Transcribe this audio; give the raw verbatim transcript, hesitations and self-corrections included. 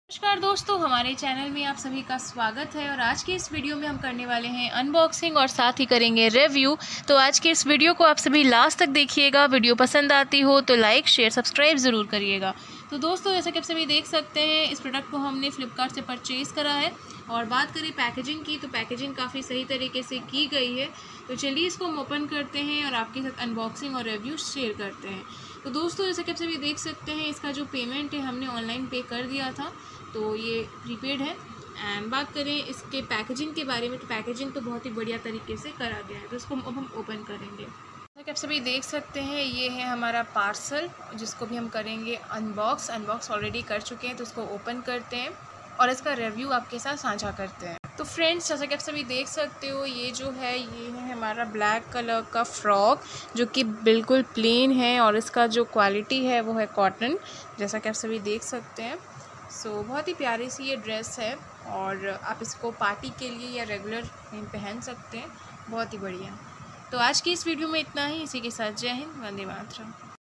नमस्कार दोस्तों, हमारे चैनल में आप सभी का स्वागत है। और आज की इस वीडियो में हम करने वाले हैं अनबॉक्सिंग और साथ ही करेंगे रिव्यू। तो आज के इस वीडियो को आप सभी लास्ट तक देखिएगा। वीडियो पसंद आती हो तो लाइक शेयर सब्सक्राइब ज़रूर करिएगा। तो दोस्तों, जैसा कि आप सभी देख सकते हैं, इस प्रोडक्ट को हमने फ्लिपकार्ट से परचेज़ करा है। और बात करें पैकेजिंग की, तो पैकेजिंग काफ़ी सही तरीके से की गई है। तो चलिए इसको हम ओपन करते हैं और आपके साथ अनबॉक्सिंग और रिव्यू शेयर करते हैं। तो दोस्तों, जैसा कि आप सभी देख सकते हैं, इसका जो पेमेंट है हमने ऑनलाइन पे कर दिया था, तो ये प्रीपेड है। एंड बात करें इसके पैकेजिंग के बारे में, तो पैकेजिंग तो बहुत ही बढ़िया तरीके से करा गया है। तो इसको अब हम ओपन करेंगे। जैसा कि आप सभी देख सकते हैं, ये है हमारा पार्सल, जिसको भी हम करेंगे अनबॉक्स। अनबॉक्स ऑलरेडी कर चुके हैं, तो इसको ओपन करते हैं और इसका रिव्यू आपके साथ साझा करते हैं। तो फ्रेंड्स, जैसा कि आप सभी देख सकते हो, ये जो है ये है हमारा ब्लैक कलर का फ्रॉक, जो कि बिल्कुल प्लेन है। और इसका जो क्वालिटी है वो है कॉटन, जैसा कि आप सभी देख सकते हैं। सो so, बहुत ही प्यारी सी ये ड्रेस है और आप इसको पार्टी के लिए या रेगुलर कहीं पहन सकते हैं। बहुत ही बढ़िया। तो आज की इस वीडियो में इतना ही। इसी के साथ जय हिंद, वंदे मातरम।